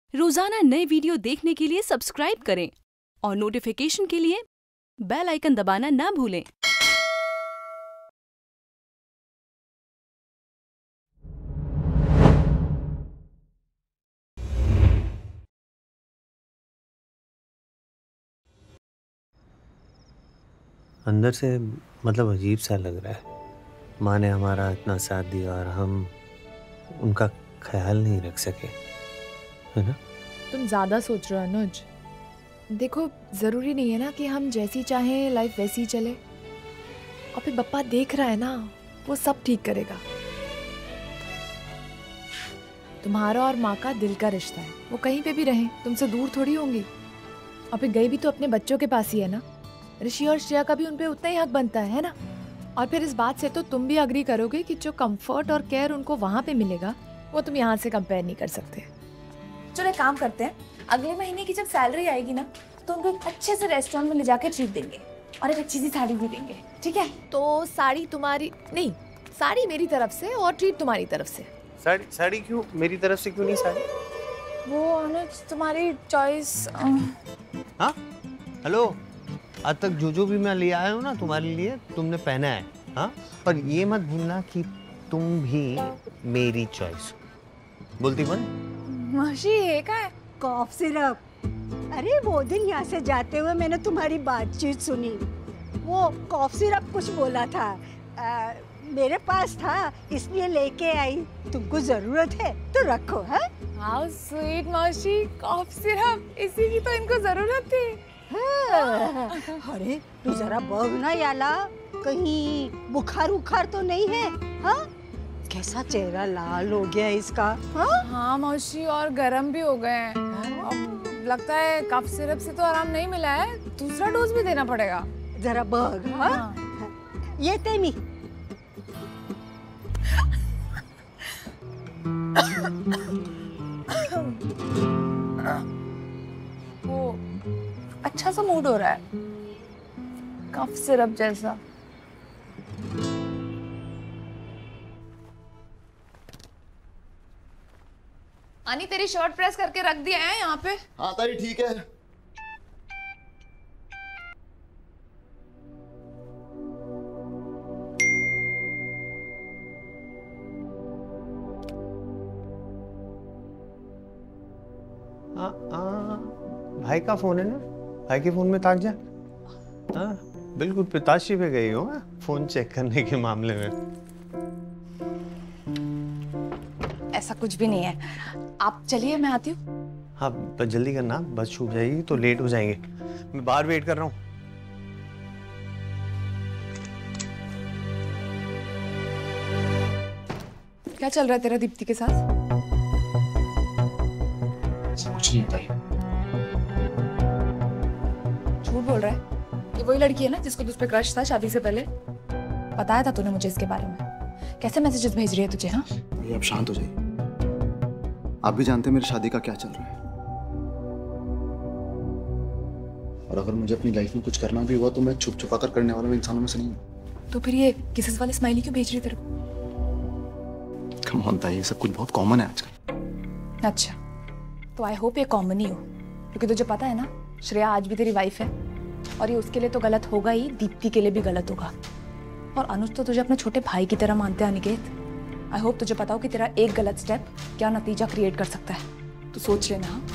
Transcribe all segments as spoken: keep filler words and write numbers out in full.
रोजाना नए वीडियो देखने के लिए सब्सक्राइब करें और नोटिफिकेशन के लिए बेल आइकन दबाना ना भूलें। अंदर से मतलब अजीब सा लग रहा है। माँ ने हमारा इतना साथ दिया और हम उनका ख्याल नहीं रख सके, है ना? तुम ज्यादा सोच रहे हो अनुज। देखो, जरूरी नहीं है ना कि हम जैसी चाहें लाइफ वैसी चले। और फिर पप्पा देख रहा है ना, वो सब ठीक करेगा। तुम्हारा और माँ का दिल का रिश्ता है, वो कहीं पे भी रहें, तुमसे दूर थोड़ी होंगी। और फिर गई भी तो अपने बच्चों के पास ही है ना। ऋषि और श्रेया का भी उन पे उतना ही हक बनता है, है ना? और फिर इस बात से तो तुम भी अग्री करोगे कि जो कंफर्ट और केयर उनको वहाँ पे मिलेगा, वो तुम यहाँ से कंपेयर नहीं कर सकते। चलो एक काम करते हैं, अगले महीने की जब सैलरी आएगी ना, तो उनको एक अच्छे से रेस्टोरेंट में ले जाकर ट्रीट देंगे और एक अच्छी सी साड़ी भी देंगे, ठीक है? तो साड़ी तुम्हारी नहीं, साड़ी मेरी तरफ से और ट्रीट तुम्हारी तरफ से। साड़ी साड़ी क्यों मेरी तरफ से, क्यों नहीं साड़ी? वो अनुज तुम्हारी चॉइस। हाँ, हेलो, आज तक जो जो भी मैं ले आया हूँ ना तुम्हारे लिए, तुमने पहना है। हाँ, पर ये मत भूलना कि तुम भी मेरी चॉइस हो। बोलती बंद। माशी ये क्या है? Cough syrup. अरे वो दिन यहाँ से जाते हुए मैंने तुम्हारी बातचीत सुनी। वो कॉफ सिरप कुछ बोला था, आ, मेरे पास था इसलिए लेके आई। तुमको जरूरत है तो रखो। है? हाउ स्वीट माशी, कॉफ सिरप, इसी की तो इनको जरूरत थी। हाँ। अरे तू जरा बघ ना याला, कहीं बुखार उखार तो नहीं है? हाँ, कैसा चेहरा लाल हो गया इसका। हाँ, हाँ मौसी, और गर्म भी हो गए हैं। अब लगता है कफ सिरप से तो आराम नहीं मिला है, दूसरा डोज भी देना पड़ेगा। जरा बघ। हाँ, हाँ। ये तेमी। वो अच्छा सा मूड हो रहा है, कफ सिरप जैसा। अनी तेरी शर्ट प्रेस करके रख दिया है यहाँ पे। हाँ तारी ठीक है। हाँ हाँ, भाई का फोन है ना, भाई के फोन में ताक जा। हाँ बिल्कुल, पिताश्री पे गई हो फोन चेक करने के मामले में। ऐसा कुछ भी नहीं है, आप चलिए मैं आती हूँ। हाँ बस जल्दी करना, बस छूट जाएगी तो लेट हो जाएंगे। मैं बाहर वेट कर रहा हूँ। क्या चल रहा है तेरा दीप्ति के साथ? कुछ नहीं बताइए। झूठ बोल रहा है। ये वही लड़की है ना जिसको तुझ पे क्रश था शादी से पहले? बताया था तूने मुझे इसके बारे में। कैसे मैसेजेस भेज रही है तुझे? हाँ ये अब शांत हो जाइए। आप भी जानते हैं मेरी शादी का क्या चल रहा है, और अगर मुझे अपनी लाइफ में कुछ करना भी हुआ तो मैं छुप छुपा कर करने वाले इंसानों में से नहीं हूँ। तो फिर ये किसेस वाले स्माइली क्यों भेज रही है तेरे को? कम होता है, ये सब कुछ बहुत कॉमन है आजकल। अच्छा, तो आई होप ये कॉमन ही हो, क्योंकि तुझे पता है ना श्रेया आज भी तेरी वाइफ है, और ये उसके लिए तो गलत होगा ही, दीप्ति के लिए भी गलत होगा। और अनुज तो तुझे अपने छोटे भाई की तरह मानते हैं अनिकेत। आई होप तुझे पता हो कि तेरा एक गलत स्टेप क्या नतीजा क्रिएट कर सकता है, तो सोच लेना। हाँ,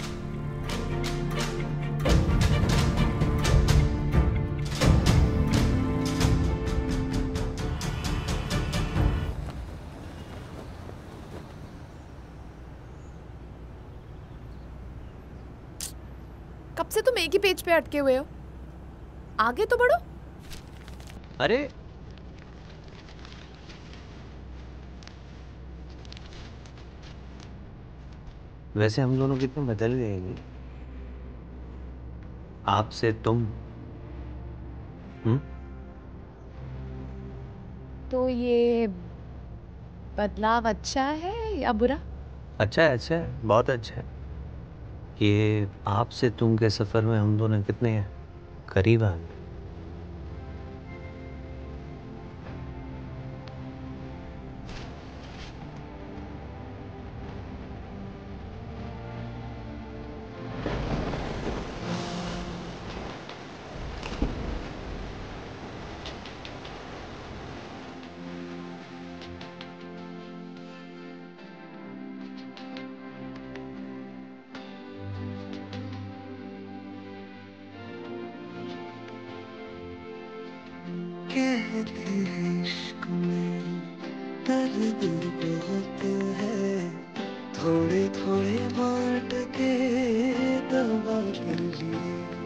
कब से तुम एक ही पेज पे अटके हुए हो? आगे तो बढ़ो। अरे वैसे हम दोनों कितने बदल गए हैं, आपसे तुम। हम्म तो ये बदलाव अच्छा है या बुरा? अच्छा है, अच्छा है, बहुत अच्छा है। ये आपसे तुम के सफर में हम दोनों कितने करीब आ गए। इश्क में दर्द बहुत है, थोड़े थोड़े बांट के दवा कर लिए।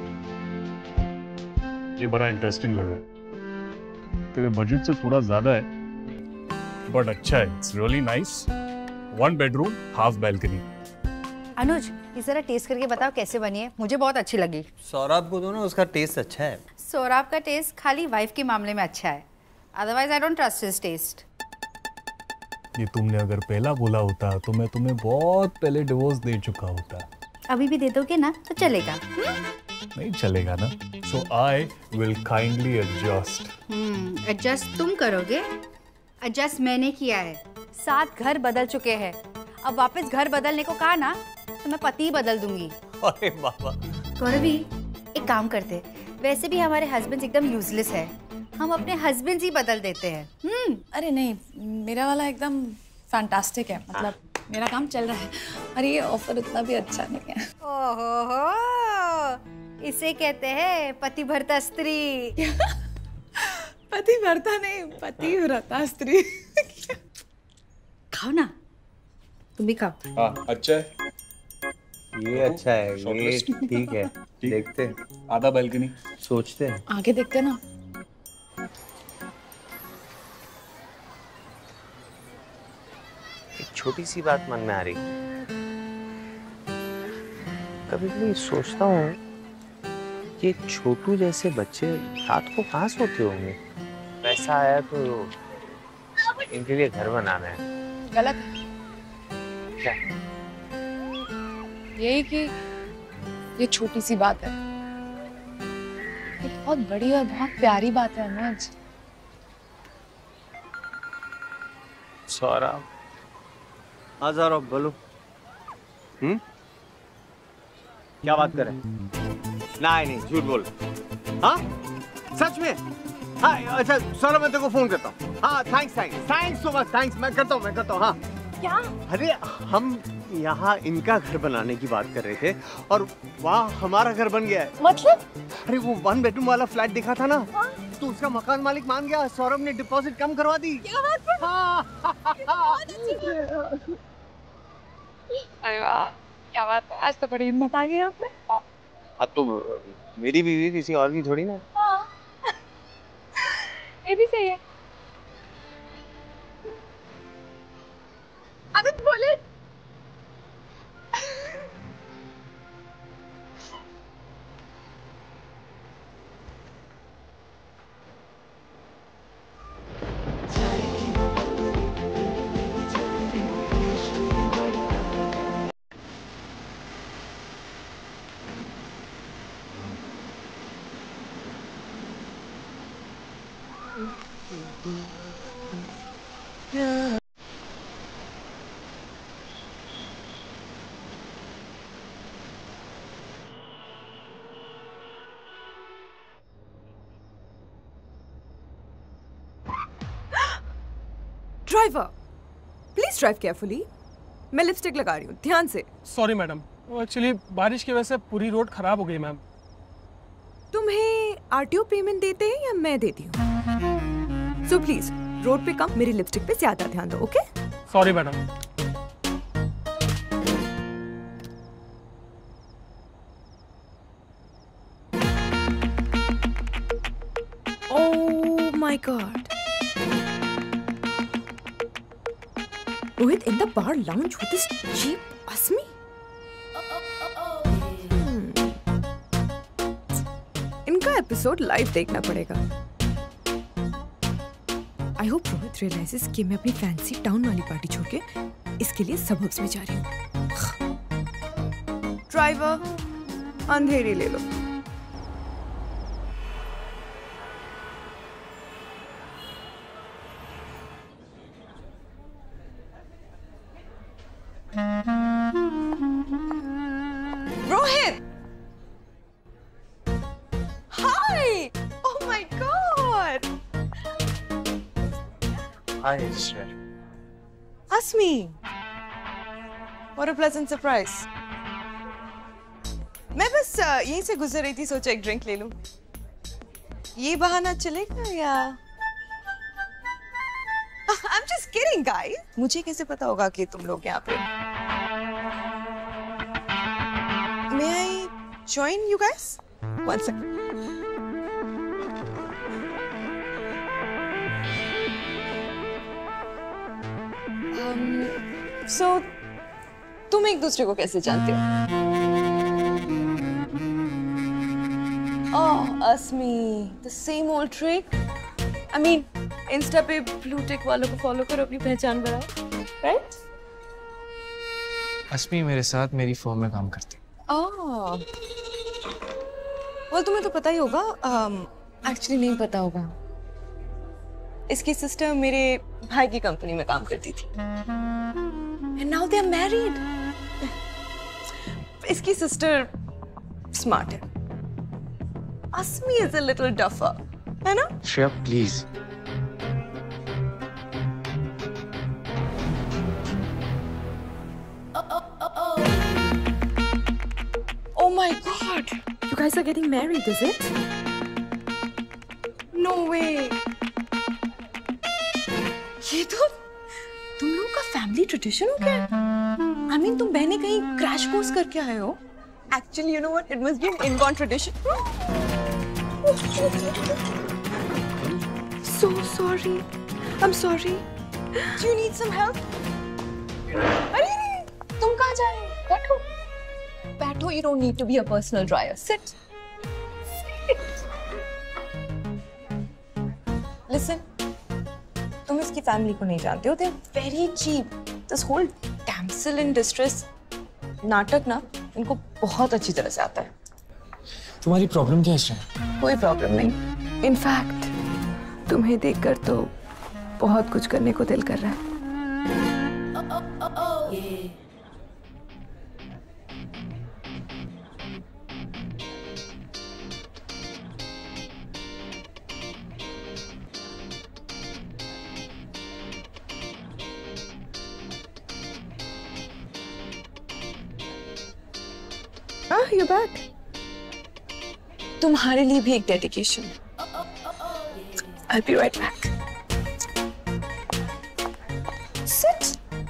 ये बड़ा इंटरेस्टिंग लग रहा है। तेरे बजट से थोड़ा ज्यादा है, बट अच्छा है। It's really nice. One bedroom, half balcony. Anuj, इस जरा टेस्ट करके बताओ कैसे बनी है। मुझे बहुत अच्छी लगी। सौरभ को दो ना, उसका टेस्ट अच्छा है। सौरभ का टेस्ट खाली वाइफ के मामले में अच्छा है, otherwise I don't trust his taste. ये तुमने अगर पहला बोला होता तो मैं तुम्हें बहुत पहले डिवोर्स दे चुका होता। अभी भी दे दोगे ना तो चलेगा। नहीं चलेगा ना। So I will kindly adjust. Hmm, adjust तुम करोगे, एडजस्ट मैंने किया है। सात घर बदल चुके हैं, अब वापस घर बदलने को कहा ना तो मैं पति बदल दूंगी। अरे बाबा। गौरवी, एक काम करते, वैसे भी हमारे हस्बैंड एकदम यूजलेस है, हम अपने हस्बैंड ही बदल देते हैं। हम्म। अरे नहीं, मेरा वाला एकदम फैंटास्टिक है, मतलब मेरा काम चल रहा है। अरे ये ऑफर उतना भी अच्छा नहीं है। ओहो हो, इसे कहते हैं पति भरता स्त्री। पति भरता नहीं, पति भरता स्त्री। खाओ ना, तुम भी खाओ। हाँ, अच्छा है। ये अच्छा है, ये ठीक है। देखते हैं। आधा बैल्कनी सोचते हैं। आगे देखते ना। एक छोटी सी बात मन में आ रही। कभी कभी सोचता हूँ ये छोटू जैसे बच्चे रात को कहाँ सोते होंगे। पैसा आया तो इनके लिए घर बनाना है। गलत क्या? यही कि ये छोटी सी बात है, ये बहुत बड़ी और बहुत प्यारी बात है अनुज। सौरभ, हाँ सौरभ बोलो। हम्म, क्या बात करें? नहीं नहीं, झूठ बोल। हाँ सच में? हाँ अच्छा सौरभ, मैं तेरे को फोन करता हूँ। हाँ thanks thanks thanks so much, thanks. मैं करता हूँ मैं करता हूँ हाँ। क्या? अरे हम यहाँ इनका घर बनाने की बात कर रहे थे और वहाँ हमारा घर बन गया है। मतलब? अरे वो वन बेडरूम वाला फ्लैट दिखा था ना, तो उसका मकान मालिक मान गया। सौरभ ने डिपॉजिट कम करवा दी। क्या बात है? हाँ। अरे वाह, क्या बात है, आज तो बड़ी हिम्मत आ गई आपने। अब तो मेरी बीवी किसी और की थोड़ी ना। हाँ। ये भी सही है। अनुज बोले। Driver, please drive carefully. मैं लिपस्टिक लगा रही हूँ, ध्यान से। सॉरी मैडम, एक्चुअली बारिश की वजह से पूरी रोड खराब हो गई मैम। तुम्हें आरटीओ पेमेंट देते हैं या मैं देती हूँ? सो प्लीज रोड पे कम, मेरी लिपस्टिक पे ज्यादा ध्यान दो, okay? Sorry madam. Oh my God. Rohit in the bar lounge with this cheap Asmi? Hmm. इनका एपिसोड लाइव देखना पड़ेगा। आई होप रोहित रियलाइजेस कि मैं अपनी फैंसी टाउन वाली पार्टी छोड़ के इसके लिए सबब्स में जा रही हूँ। ड्राइवर, अंधेरी ले लो। Rohit! Hi! Oh my God! Hi, sir. Asmi! What a pleasant surprise. मैं बस यहीं से गुजर रही थी, सोचा एक ड्रिंक ले लूं। ये बहाना चलेगा या kidding, guys. मुझे कैसे पता होगा कि तुम लोग यहाँ पे? May I join you guys? One second. Um, so तुम एक दूसरे को कैसे जानते हो? Oh, Asmi, the same old trick. I mean, Insta पे blue tick वालों को follow करो, अपनी पहचान बनाओ, right? अस्मी मेरे साथ मेरी फर्म में काम करती है। Oh, well तुम्हें तो पता ही होगा, um, actually नहीं पता होगा। इसकी सिस्टर मेरे भाई की कंपनी में काम करती थी। And now they are married. इसकी सिस्टर स्मार्ट है। Asmi is a little duffer, है ना? Shreya please. Oh my God! You guys are getting married, is it? No way! ये तो तुम लोगों का फैमिली ट्रेडिशन हो गया? I mean, तुम बहनें कहीं क्रैश कोर्स करके आए हो? Actually, you know what? It must be an inborn tradition. So sorry. I'm sorry. Do you need some help? अरे तुम कहाँ जा रहे हो? बैठो. बैठो. You don't need to be a personal dryer. Sit. Sit. Listen. तुम इसकी फैमिली को नहीं जानते हो. They're very cheap. This whole damsel in distress नाटक ना इनको बहुत अच्छी तरह से आता है। तुम्हारी प्रॉब्लम क्या है? कोई प्रॉब्लम नहीं। इनफैक्ट तुम्हें देखकर तो बहुत कुछ करने को दिल कर रहा है। Ah, you're back. तुम्हारे लिए भी एक dedication. I'll be right back. Sit.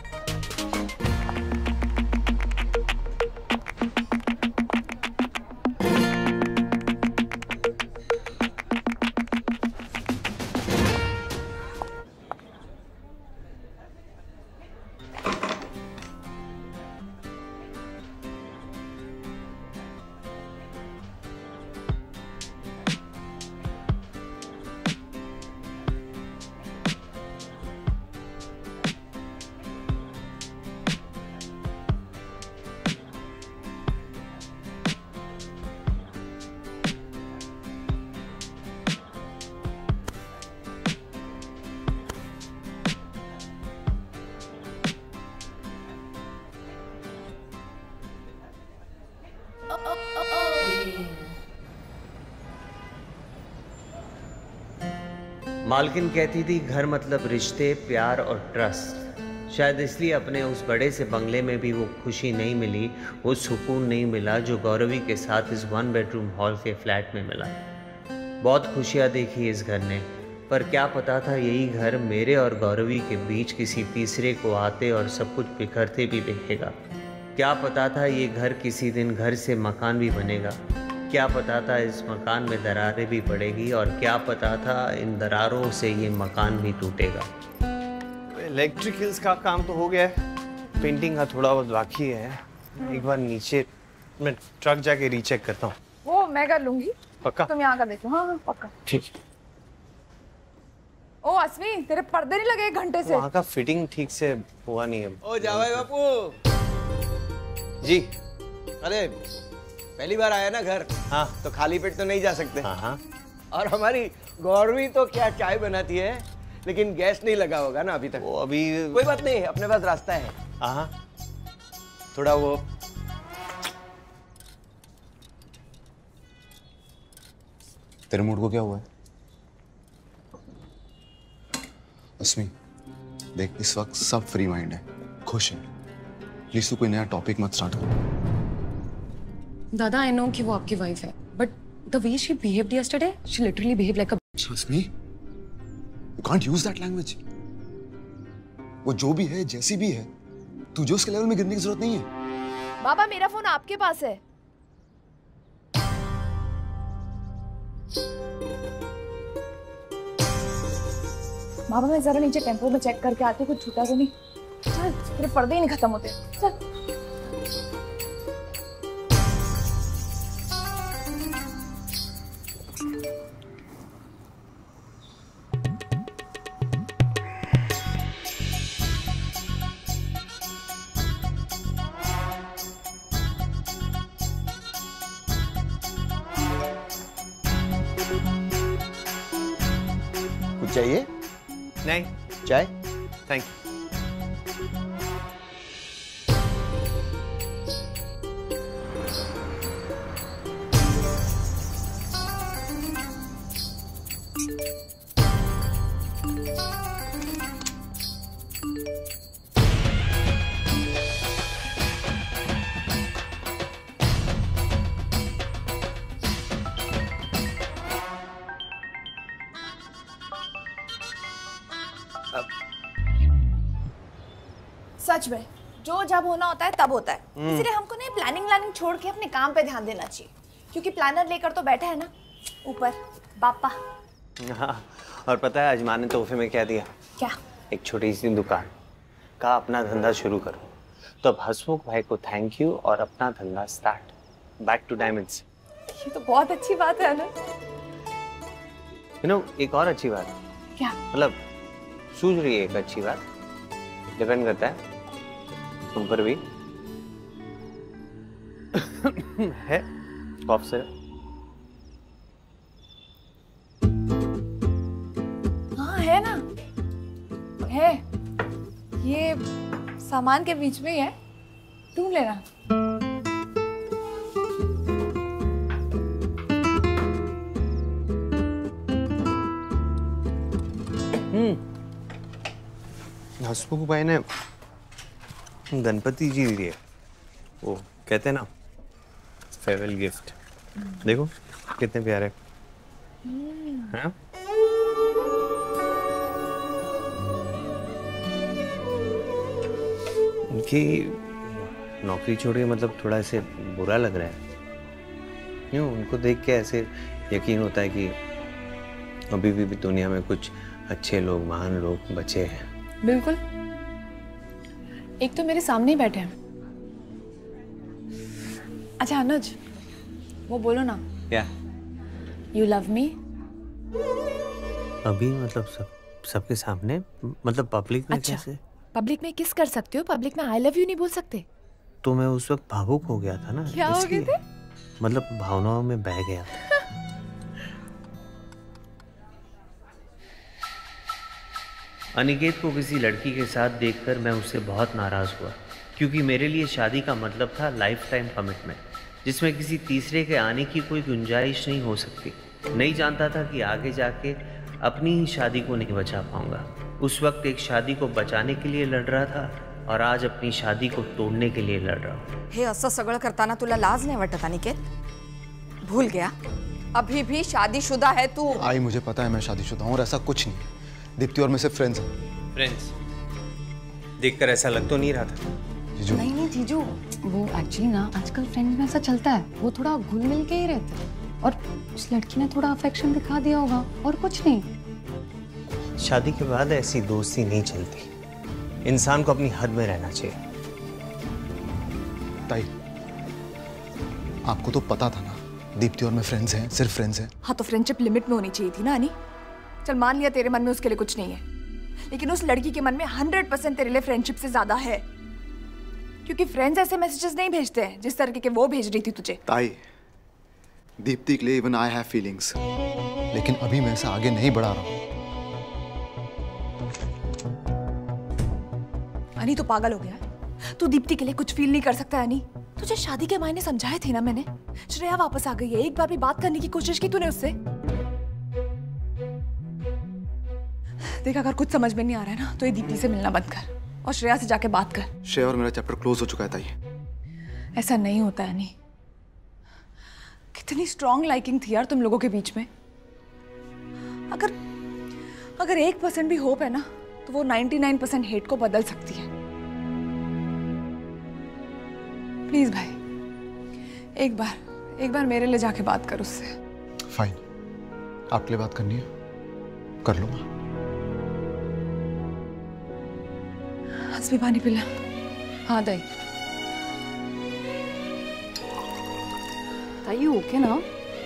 मालकिन कहती थी घर मतलब रिश्ते, प्यार और ट्रस्ट। शायद इसलिए अपने उस बड़े से बंगले में भी वो खुशी नहीं मिली, वो सुकून नहीं मिला जो गौरवी के साथ इस वन बेडरूम हॉल के फ्लैट में मिला। बहुत खुशियाँ देखी इस घर ने, पर क्या पता था यही घर मेरे और गौरवी के बीच किसी तीसरे को आते और सब कुछ बिखरते भी देखेगा। क्या पता था ये घर किसी दिन घर से मकान भी बनेगा। क्या पता था इस मकान में दरारें भी पड़ेगी, और क्या पता था इन दरारों से ये मकान भी टूटेगा। इलेक्ट्रिकल्स का काम तो हो गया है, पेंटिंग का थोड़ा बहुत बाकी है। एक बार नीचे मैं ट्रक जाके रीचेक करता हूँ। वो मैं कर लूंगी। पक्का? तुम यहाँ का देखो। हाँ हाँ पक्का। ठीक। ओ अस्मी, तेरे पर्दे नहीं लगे एक घंटे से? वहाँ का फिटिंग ठीक से हुआ नहीं है। ओ जावाई बापू जी। अरे पहली बार आया ना घर, हाँ तो खाली पेट तो नहीं जा सकते। हाँ हाँ। और हमारी गौरवी तो क्या चाय बनाती है, लेकिन गैस नहीं लगा होगा ना अभी तक। वो अभी कोई बात नहीं, अपने पास रास्ता है। हाँ थोड़ा वो तेरे मूड को क्या हुआ है? अस्मी देख, इस वक्त सब फ्री माइंड है, खुश है। प्लीज तू कोई नया टॉपिक मत स्टार्ट कर। दादा, I know कि वो आपकी वाइफ है, but the way she behaved yesterday, she literally behaved like a bitch. Asmi, you can't use that language. वो जो भी है, जैसी भी है, तुझे उसके लेवल में गिरने की जरूरत नहीं है। बाबा मेरा फोन आपके पास है। बाबा मैं जरा नीचे टेम्पो में चेक करके आती, कुछ छूटा तो नहीं। चल तेरे पर्दे ही नहीं खत्म होते। चल कुछ चाहिए? नहीं, चाय? Thank you. सच में जो जब होना होता है तब होता है, इसलिए हमको नहीं प्लानिंग व्लानिंग छोड़ के अपने काम पे ध्यान देना चाहिए, क्योंकि प्लानर लेकर तो बैठे है ना ऊपर बापा। हाँ, और पता है आज माँ ने तोहफे में क्या दिया? क्या? एक छोटी सी दुकान। कहा अपना धंधा शुरू करो। तो अब हसमुख भाई को थैंक यू और अपना धंधा स्टार्ट। Back two diamonds. ये तो बहुत अच्छी बात है ना। यू नो एक और अच्छी बात। क्या? मतलब सूझ रही है एक अच्छी बात। डिपेंड करता है तुम पर भी है कॉफ सिरप। हाँ है ना, है। ये सामान के बीच में ही है, ढूंढ लेना। हम्म हसमुख भाई ने गणपति जी दिए, वो कहते हैं ना फेयरवेल गिफ्ट। देखो कितने प्यारे हैं। उनकी नौकरी छोड़ के मतलब थोड़ा ऐसे बुरा लग रहा है। क्यों? उनको देख के ऐसे यकीन होता है कि अभी भी, भी दुनिया में कुछ अच्छे लोग, महान लोग बचे हैं। बिल्कुल। एक तो मेरे सामने ही बैठे हैं। अच्छा अनुज, वो बोलो ना। क्या? You love me. अभी मतलब सब सबके सामने, मतलब पब्लिक में? अच्छा, कैसे? पब्लिक में किस कर सकते हो? पब्लिक में आई लव यू नहीं बोल सकते? तो मैं उस वक्त भावुक हो गया था ना। क्या हो गए थे? मतलब भावनाओं में बह गया था। अनिकेत को किसी लड़की के साथ देखकर मैं उससे बहुत नाराज हुआ, क्योंकि मेरे लिए शादी का मतलब था लाइफ टाइम कमिटमेंट, जिसमें किसी तीसरे के आने की कोई गुंजाइश नहीं हो सकती। नहीं जानता था कि आगे जाके अपनी ही शादी को नहीं बचा पाऊंगा। उस वक्त एक शादी को बचाने के लिए लड़ रहा था और आज अपनी शादी को तोड़ने के लिए लड़ रहा हूँ। हे असं सगळं करताना तुला लाज नाही वाटत अनिकेत? भूल गया अभी भी शादीशुदा है तू। आई मुझे पता है मैं शादीशुदा हूँ और ऐसा कुछ नहीं। दीप्ति और मैं सिर्फ फ्रेंड्स हैं। फ्रेंड्स? देखकर ऐसा लग तो नहीं रहा था। जीजू नहीं नहीं जीजू, वो एक्चुअली ना आजकल फ्रेंड्स में ऐसा चलता है, वो थोड़ा घुल मिल के ही रहते हैं और उस लड़की ने थोड़ा अफेक्शन दिखा दिया होगा और कुछ नहीं। शादी के बाद ऐसी दोस्ती नहीं चलती। इंसान को अपनी हद में रहना चाहिए। ताई, आपको तो पता था ना दीप्ति और मैं फ्रेंड्स हैं, सिर्फ फ्रेंड्स हैं। हाँ तो फ्रेंडशिप लिमिट में होनी चाहिए थी ना अनी। चल मान लिया तेरे मन में उसके लिए कुछ नहीं है, लेकिन उस लड़की के मन में हंड्रेड परसेंट तेरे लिए फ्रेंडशिप से ज्यादा है, क्योंकि फ्रेंड्स ऐसे मैसेजेस नहीं भेजते हैं जिस तरीके के वो भेज रही थी तुझे। ताई, दीप्ति के लिए इवन आई हैव फीलिंग्स, लेकिन अभी मैं इसे आगे नहीं बढ़ा रहा हूँ। अनी तो पागल हो गया। तू दीप्ति के लिए कुछ फील नहीं कर सकता अनी। तुझे शादी के मायने समझाए थे ना मैंने। श्रेया वापस आ गई है, एक बार भी बात करने की कोशिश की तूने उससे? देख अगर कुछ समझ में नहीं आ रहा है ना तो ये दीप्ति से मिलना बंद कर और श्रेया से जाके बात कर। श्रेया और मेरा चैप्टर क्लोज हो चुका है ताई। ऐसा नहीं होता है अनी। कितनी स्ट्रॉन्ग लाइकिंग थी यार तुम लोगों के बीच में। अगर अगर एक परसेंट भी होप है ना तो वो निन्यानवे परसेंट हेट को बदल सकती है। प्लीज भाई, एक बार एक बार मेरे लिए जाके बात कर उससे। फाइन, आपके लिए बात करनी है, कर लो। हंस भी पानी पिला। हाँ दाई। ताई ओके ना?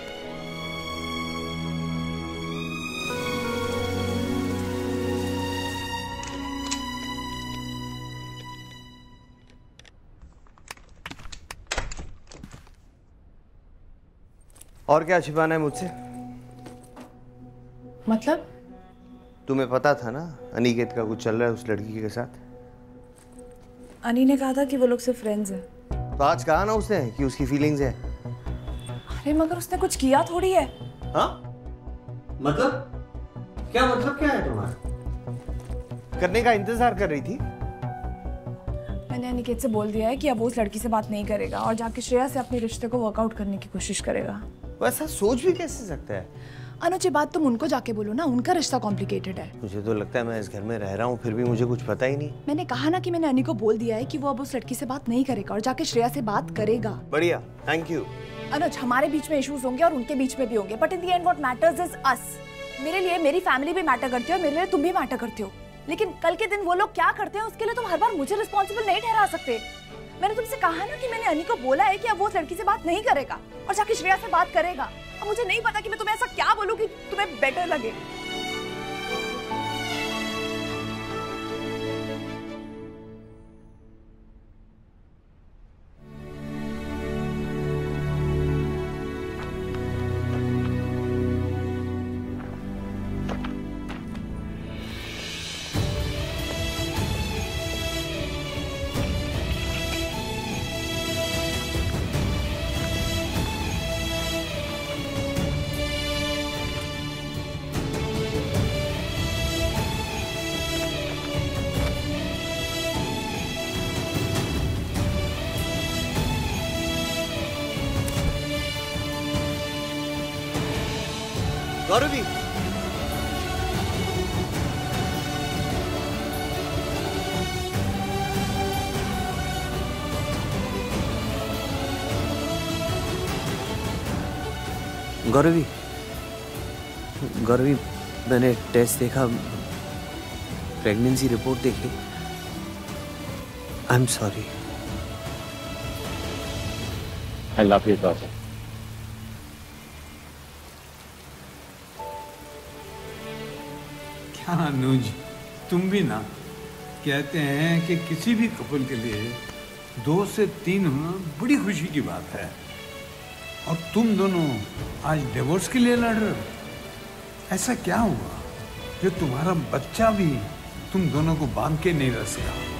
और क्या छिपाना है मुझसे? मतलब? तुम्हें पता था ना अनिकेत का कुछ चल रहा है उस लड़की के साथ? अनी ने कहा था कि वो लोग सिर्फ फ्रेंड्स हैं। तो आज कहा ना उसने कि उसकी फीलिंग्स है। अरे मगर उसने कुछ किया थोड़ी है। हाँ? मतलब क्या मतलब क्या है तुम्हारा? करने का इंतजार कर रही थी? मैंने अनिकेत से बोल दिया है कि अब वो उस लड़की से बात नहीं करेगा और जाके श्रेया से अपने रिश्ते को वर्कआउट करने की कोशिश करेगा। वैसा सोच भी कैसे सकता है? अनुज, ये बात तुम उनको जाके बोलो ना, उनका रिश्ता कॉम्प्लिकेटेड है। मुझे तो लगता है मैं इस घर में रह रहा हूँ फिर भी मुझे कुछ पता ही नहीं। मैंने कहा ना कि मैंने अनी को बोल दिया है कि वो अब उस लड़की से बात नहीं करेगा और जाके श्रेया से बात करेगा। बढ़िया, थैंक यू। अनुज, हमारे बीच में इश्यूज होंगे और उनके बीच में भी होंगे, but in the end what matters is us. मेरे लिए मेरी फैमिली भी मैटर करती है और मेरे लिए तुम भी मैटर करते हो, लेकिन कल के दिन वो लोग क्या करते हैं उसके लिए तुम हर बार मुझे रिस्पॉन्सिबल नहीं ठहरा सकते। मैंने तुमसे कहा ना कि मैंने अनी को बोला है कि अब वो उस लड़की से बात नहीं करेगा और जाके श्रेया से बात करेगा। अब मुझे नहीं पता कि मैं तुम्हें ऐसा क्या बोलूं कि तुम्हें बेटर लगे। गौरवी, गौरवी, गौरवी, मैंने टेस्ट देखा, प्रेगनेंसी रिपोर्ट देख ली। I am sorry. I love you daughter. क्या अनुज, तुम भी ना कहते हैं कि किसी भी कपल के लिए दो से तीन होना बड़ी खुशी की बात है, और तुम दोनों आज डिवोर्स के लिए लड़ रहे हो। ऐसा क्या हुआ जो तुम्हारा बच्चा भी तुम दोनों को बांध के नहीं रख सका?